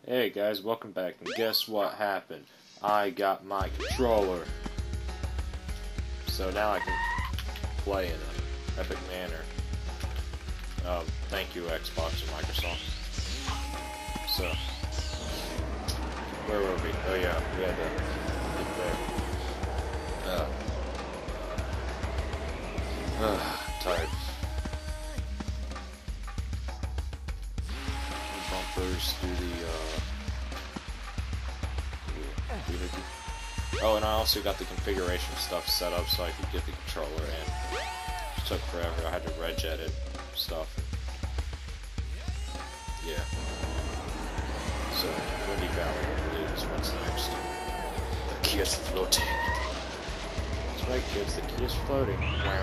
Hey guys, welcome back, and guess what happened? I got my controller. So now I can play in an epic manner. Thank you Xbox and Microsoft. So, where were we? Oh yeah, we had to get there. Tired. Bumpers do the, Oh, and I also got the configuration stuff set up so I could get the controller in. It took forever. I had to regedit stuff. Yeah. So, Windy Valley, I believe, is what's next. The key is floating. That's right, kids, the key is floating.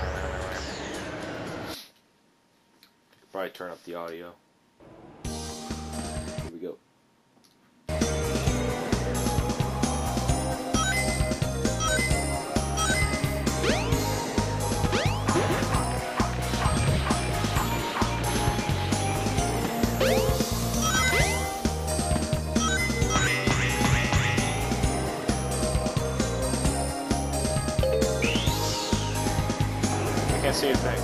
Probably turn up the audio. Here we go. I can't see a thing.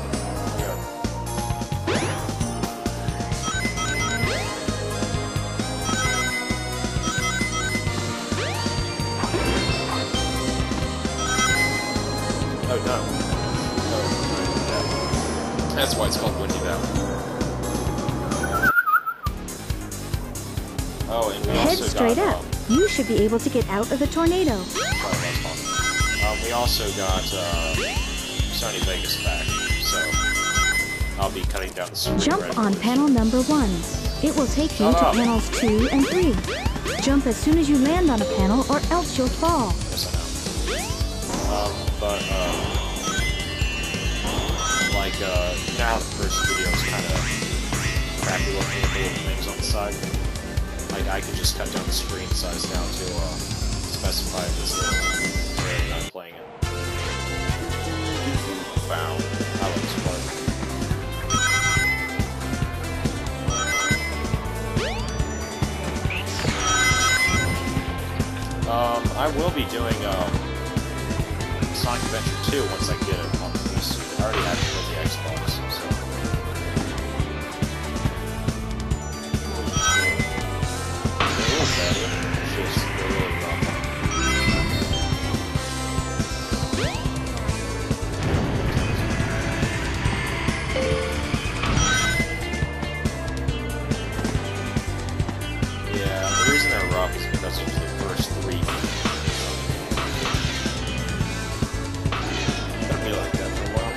Oh no. Oh, that's why it's called Windy Valley. Oh, and we Head also straight got, up. You should be able to get out of the tornado. We also got Sony Vegas back, so I'll be cutting down the screen. Jump on panel number 1. It will take you to panels 2 and 3. Jump as soon as you land on a panel, or else you'll fall. Yes, I know. Now the first video is kind of crappy looking with the little things on the side. Like, I can just cut down the screen size now to specify this little area that I'm playing in. Wow, I like this part. I will be doing Sonic Adventure 2 once I get it on the PC. I already have it for the Xbox, so. Yeah, the reason they're rough is because of the first 3. It'll be like that for a while.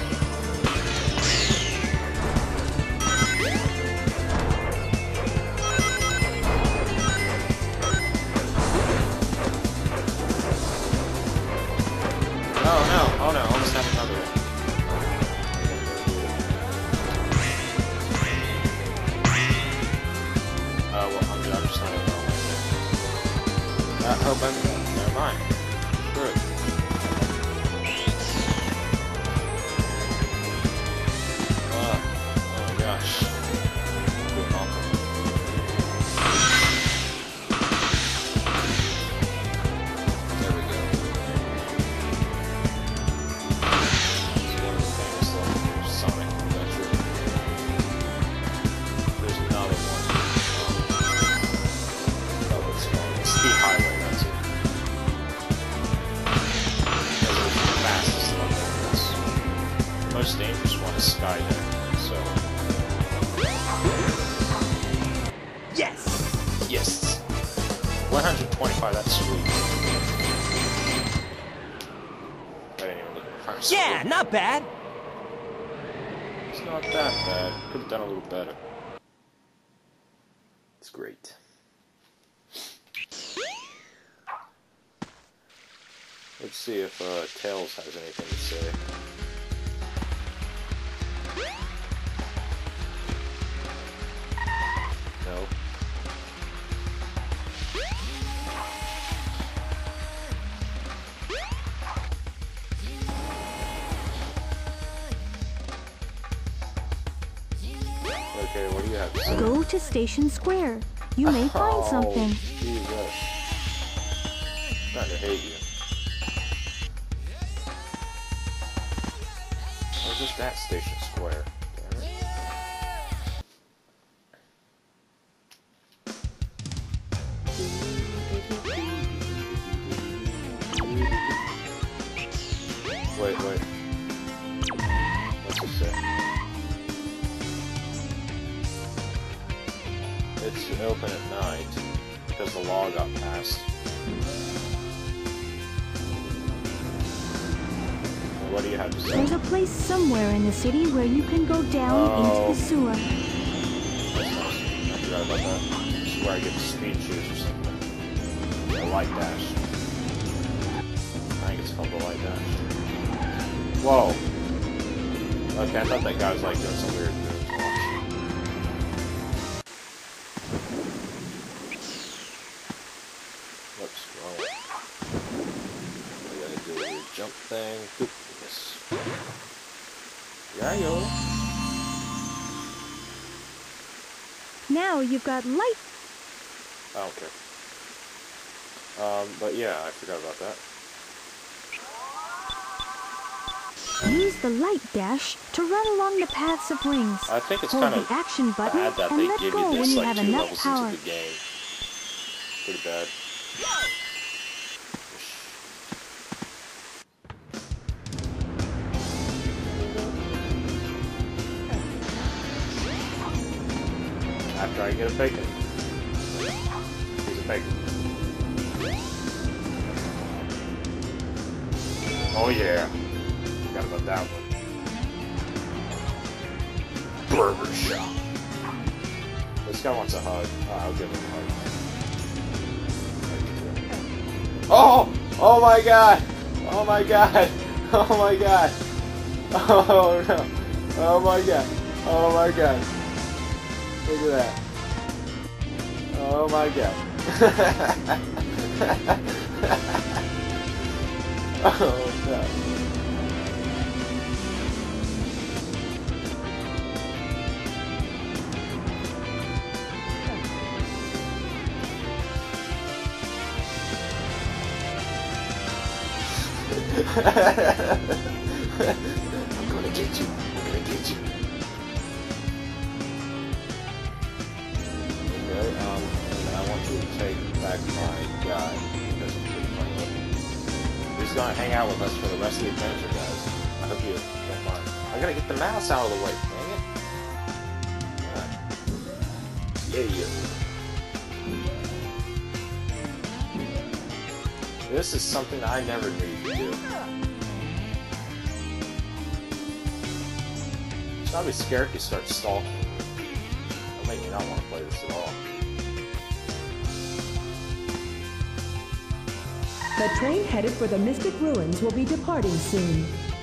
Oh no, almost have another one. Well, I'm just not gonna oh, but never mind. Screw it. Oh my gosh. Doing awful. There we go. It's one of the famous levels of Sonic Adventure. There's another one. Oh, it's called Speed Highway, that's it. Because it's the fastest level in this. The most dangerous one is Skydeck, so. Yes! Yes! 125, that's sweet. I didn't even look at the price. Yeah, not bad. It's not that bad. Could have done a little better. It's great. Let's see if Tails has anything to say. No. Okay, what do you have to say? Go to Station Square. You may find something. Jesus. I'm starting to hate you. Where's this gas station square? Damn it. Wait. What's it say? It's open at night because the law got passed. What do you have to say? There's a place somewhere in the city where you can go down into the sewer. That's awesome. I forgot about that. This is where I get the speed shoes or something. The light dash. I think it's called the light dash. Whoa. Okay, I thought that guy was like doing some weird moves. Whoops, wrong way. We gotta do a weird jump thing. Oop, yes. Yeah, yo. Now you've got light. I don't care. But yeah, I forgot about that. Use the light dash to run along the paths of rings. I think it's Hold kind the of action button bad that and they let give go you when this you like have 2 enough levels power. into the game. Pretty bad. After I get a bacon. Piece of bacon. Oh yeah. Forgot about that one. Burger shop. This guy wants a hug. I'll give him a hug. Oh! Oh my god! Oh my god! Oh my god! Oh no! Oh my god! Oh my god! Look at that! Oh my god! Oh no! I'm gonna get you. I'm gonna get you. Okay, and I want you to take back my guy because he's pretty funny looking. He's gonna hang out with us for the rest of the adventure, guys. I hope you don't mind. I gotta get the mouse out of the way, dang it. Alright. Yeah. This is something I never need to do. I'll be scared if you start stalking. It'll make me not want to play this at all. The train headed for the Mystic Ruins will be departing soon.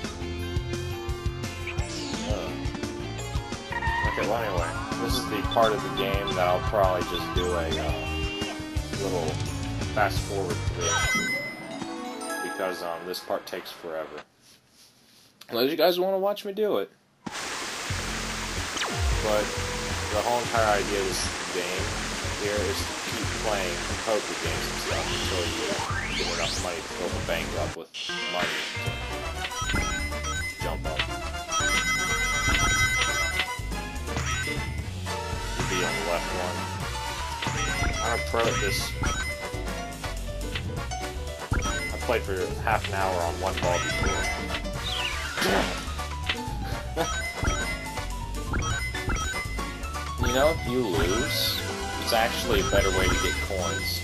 Okay, well anyway, this is the part of the game that I'll probably just do a little fast forward through. Because this part takes forever. Unless you guys want to watch me do it. But the whole entire idea of this game here is to keep playing poker games and stuff until you get enough money to fill the bank up with money to jump up. Be on the left one. I'm a pro at this. I played for half an hour on one ball before. You know, if you lose, it's actually a better way to get coins.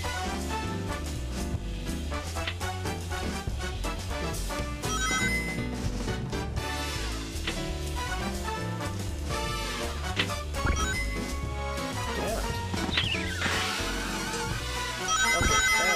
Damn it. What the hell?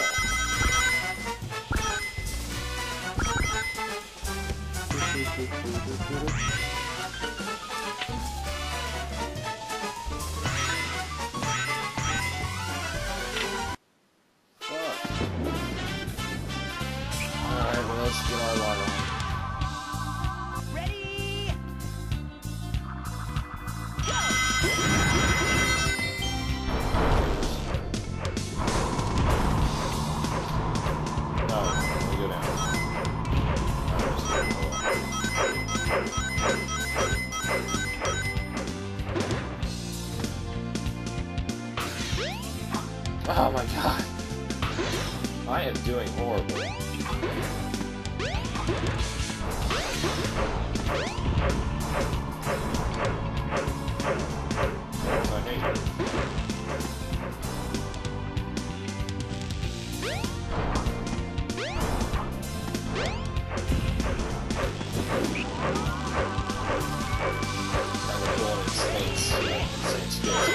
Alright, well, let's get our lava. Ready? Oh my god. I am doing horrible. I hate it. And we're going in insane skills.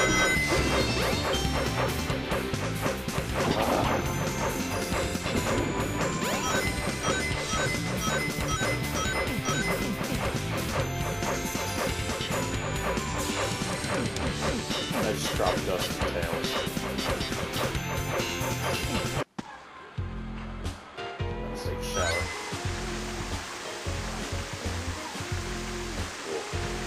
I just dropped dust and tails. Let's take a shower. Cool.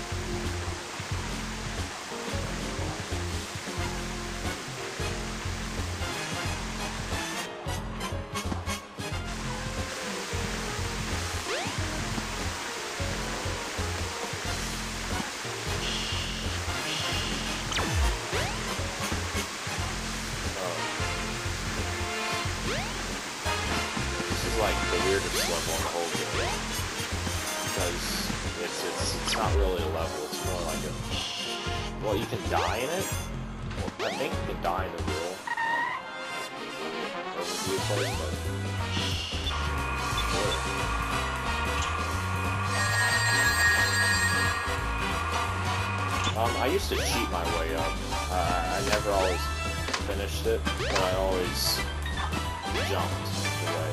Like the weirdest level in the whole game because it's not really a level. It's more like a well, you can die in it. Well, I think you can die in the real overview place, but I used to cheat my way up. I never always finished it, but I always jumped away.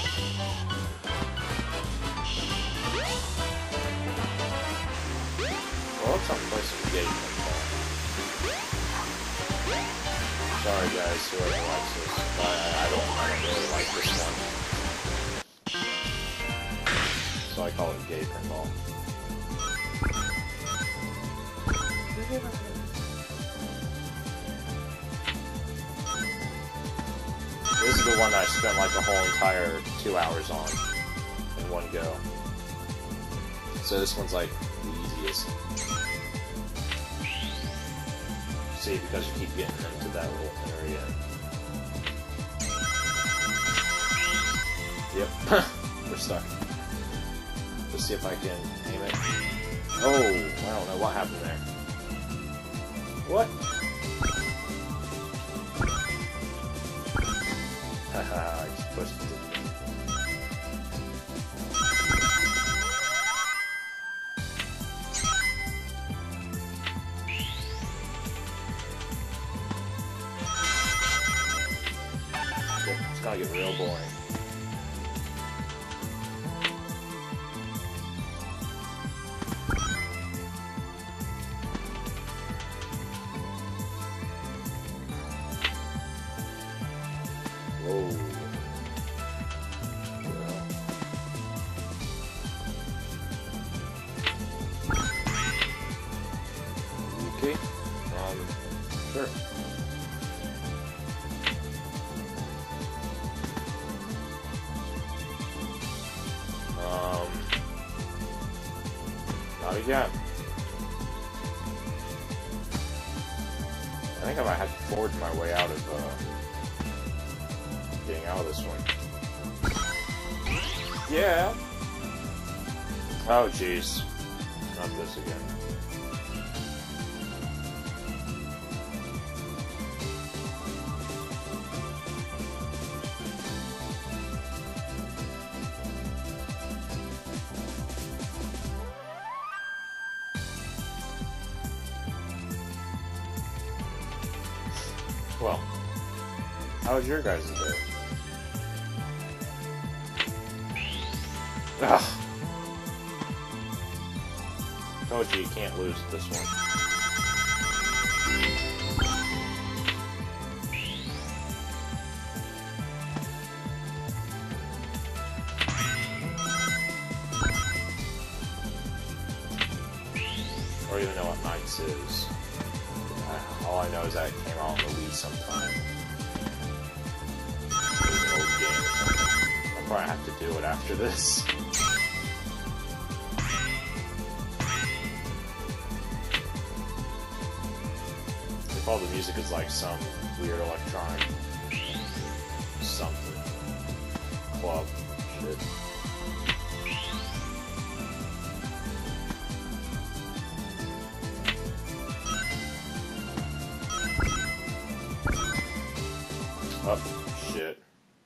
Well, let's not play some game football. Sorry guys, whoever likes this. I don't really like this one. So I call it gay pinball. This is the one that I spent like the whole entire 2 hours on in one go. So this one's like the easiest. See, because you keep getting into that little area. Yep, we're stuck. Let's see if I can aim it. Oh, I don't know what happened there. What? Haha, I just pushed it. It's gonna get real boring. Whoa. Okay. Sure. Not again. I think I might have to forge my way out of, getting out of this one. Yeah! Oh, jeez. Not this again. Well, how was your guys' day? Ugh. Told you can't lose this one. I don't even know what Knights is. All I know is that it came out on the Wii sometime. It was an old game or something. I'll probably have to do it after this. All the music is like some weird electronic something club shit. Oh, shit.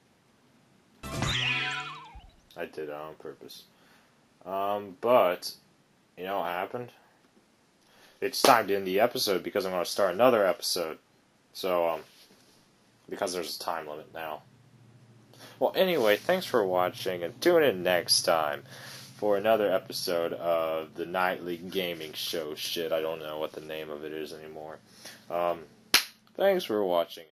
I did it on purpose. But, you know what happened? It's time to end the episode because I'm going to start another episode. So, because there's a time limit now. Well, anyway, thanks for watching, and tune in next time for another episode of the Nightly Gaming Show shit. I don't know what the name of it is anymore. Thanks for watching.